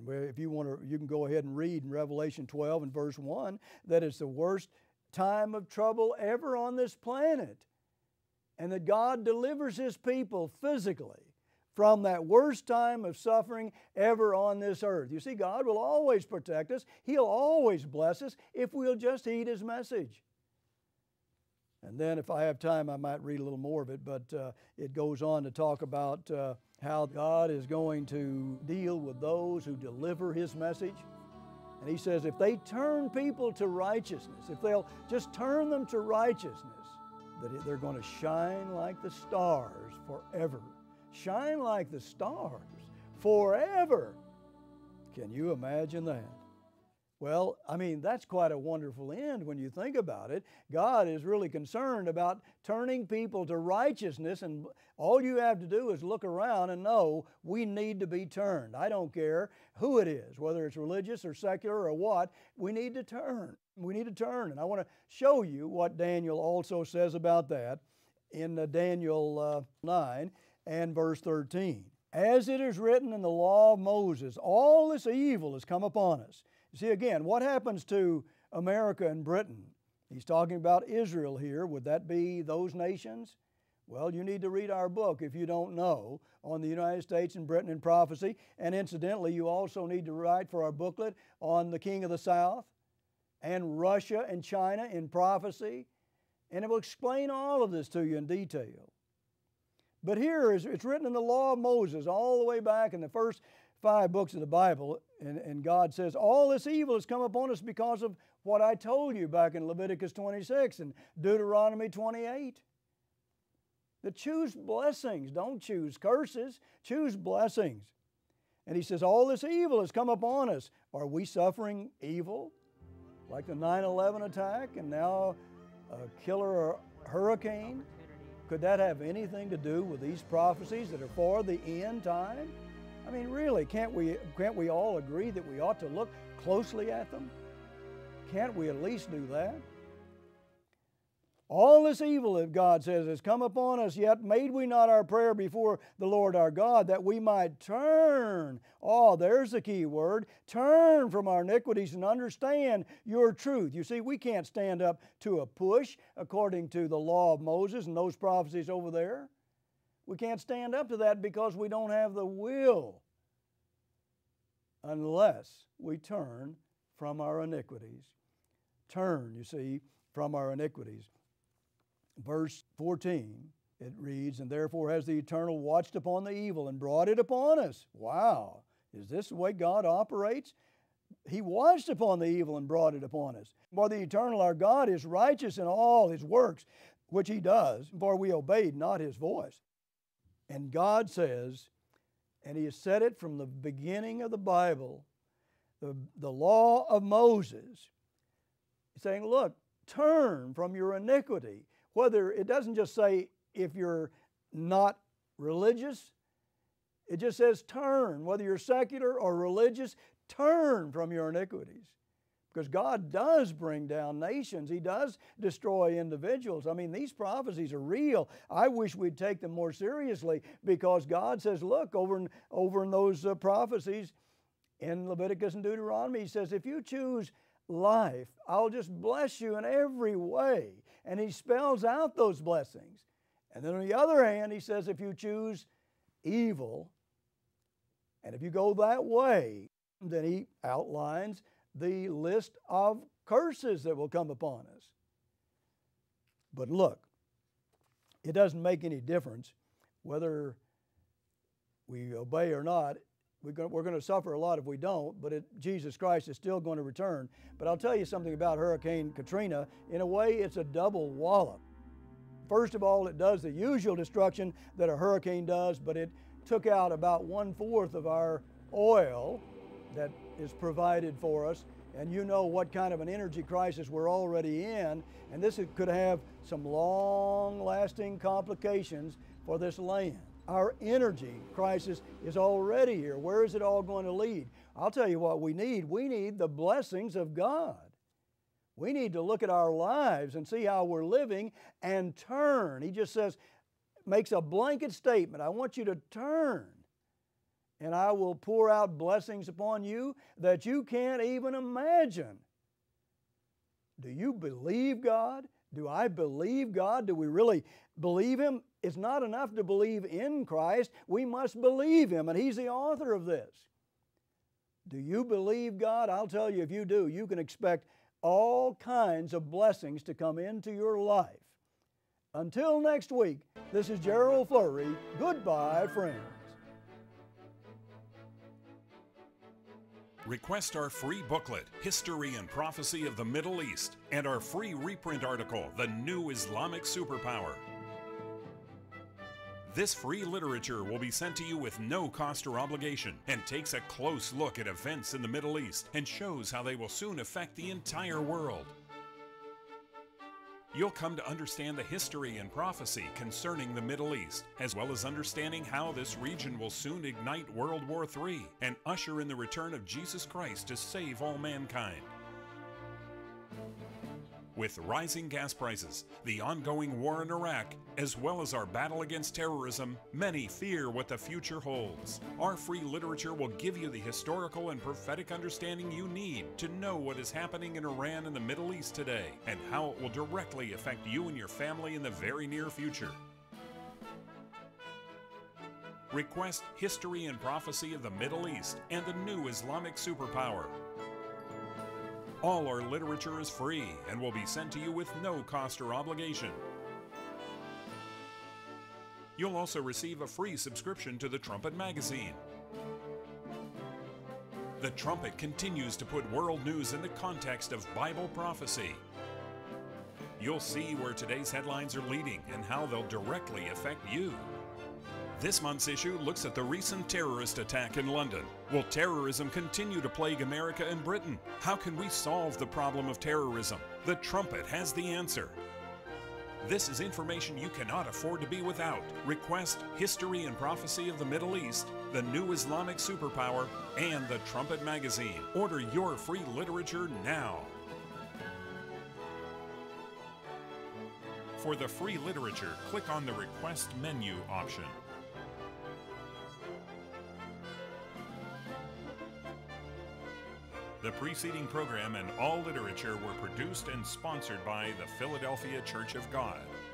And if you want to, you can go ahead and read in Revelation 12 and verse 1 that it's the worst time of trouble ever on this planet. And that God delivers His people physically from that worst time of suffering ever on this earth. You see, God will always protect us. He'll always bless us if we'll just heed His message. And then if I have time, I might read a little more of it, but it goes on to talk about how God is going to deal with those who deliver His message. And He says if they turn people to righteousness, if they'll just turn them to righteousness, that they're going to shine like the stars forever. Shine like the stars forever. Can you imagine that? Well, I mean, that's quite a wonderful end when you think about it. God is really concerned about turning people to righteousness, and all you have to do is look around and know we need to be turned. I don't care who it is, whether it's religious or secular or what, we need to turn. We need to turn. And I want to show you what Daniel also says about that in Daniel 9 and verse 13. As it is written in the law of Moses, all this evil has come upon us. You see, again, what happens to America and Britain? He's talking about Israel here. Would that be those nations? Well, you need to read our book if you don't know on the United States and Britain in prophecy. And incidentally, you also need to write for our booklet on the King of the South and Russia and China in prophecy. And it will explain all of this to you in detail. But here it's written in the law of Moses all the way back in the first 5 books of the Bible, and God says, all this evil has come upon us because of what I told you back in Leviticus 26 and Deuteronomy 28. That choose blessings, don't choose curses, choose blessings. And He says, all this evil has come upon us. Are we suffering evil? Like the 9/11 attack and now a killer hurricane? Could that have anything to do with these prophecies that are for the end time? I mean, really, can't we all agree that we ought to look closely at them? Can't we at least do that? All this evil, that God says, has come upon us, yet made we not our prayer before the Lord our God, that we might turn. Oh, there's the key word. Turn from our iniquities and understand your truth. You see, we can't stand up to a push according to the law of Moses and those prophecies over there. We can't stand up to that because we don't have the will unless we turn from our iniquities. Turn, you see, from our iniquities. Verse 14, it reads, and therefore has the Eternal watched upon the evil and brought it upon us. Wow, is this the way God operates? He watched upon the evil and brought it upon us. For the Eternal our God is righteous in all His works, which He does, for we obeyed not His voice. And God says, and He has said it from the beginning of the Bible, the law of Moses, saying, look, turn from your iniquity. Whether, it doesn't just say if you're not religious, it just says turn. Whether you're secular or religious, turn from your iniquities. Because God does bring down nations. He does destroy individuals. I mean, these prophecies are real. I wish we'd take them more seriously because God says, look, over in those prophecies in Leviticus and Deuteronomy, He says, if you choose life, I'll just bless you in every way. And He spells out those blessings. And then on the other hand, He says, if you choose evil, and if you go that way, then He outlines the list of curses that will come upon us. But look, it doesn't make any difference whether we obey or not. We're going to suffer a lot if we don't, but Jesus Christ is still going to return. But I'll tell you something about Hurricane Katrina. In a way, it's a double wallop. First of all, it does the usual destruction that a hurricane does, but it took out about 1/4 of our oil that is provided for us. And you know what kind of an energy crisis we're already in. And this could have some long-lasting complications for this land. Our energy crisis is already here. Where is it all going to lead? I'll tell you what we need. We need the blessings of God. We need to look at our lives and see how we're living and turn. He just says, makes a blanket statement. I want you to turn and I will pour out blessings upon you that you can't even imagine. Do you believe God? Do I believe God? Do we really believe Him? It's not enough to believe in Christ. We must believe Him, and He's the author of this. Do you believe God? I'll tell you, if you do, you can expect all kinds of blessings to come into your life. Until next week, this is Gerald Flurry. Goodbye, friends. Request our free booklet, History and Prophecy of the Middle East, and our free reprint article, The New Islamic Superpower. This free literature will be sent to you with no cost or obligation and takes a close look at events in the Middle East and shows how they will soon affect the entire world. You'll come to understand the history and prophecy concerning the Middle East, as well as understanding how this region will soon ignite World War III and usher in the return of Jesus Christ to save all mankind. With rising gas prices, the ongoing war in Iraq, as well as our battle against terrorism, many fear what the future holds. Our free literature will give you the historical and prophetic understanding you need to know what is happening in Iran and the Middle East today, and how it will directly affect you and your family in the very near future. Request History and Prophecy of the Middle East and the New Islamic Superpower. All our literature is free and will be sent to you with no cost or obligation. You'll also receive a free subscription to the Trumpet magazine. The Trumpet continues to put world news in the context of Bible prophecy. You'll see where today's headlines are leading and how they'll directly affect you. This month's issue looks at the recent terrorist attack in London. Will terrorism continue to plague America and Britain? How can we solve the problem of terrorism? The Trumpet has the answer. This is information you cannot afford to be without. Request History and Prophecy of the Middle East, the New Islamic Superpower, and the Trumpet magazine. Order your free literature now. For the free literature, click on the Request menu option. The preceding program and all literature were produced and sponsored by the Philadelphia Church of God.